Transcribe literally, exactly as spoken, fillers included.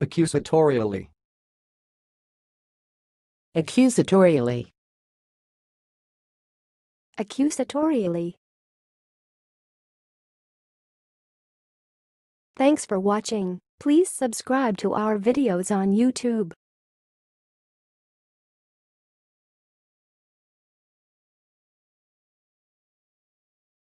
accusatorially, accusatorially, accusatorially. Thanks for watching. Please subscribe to our videos on YouTube.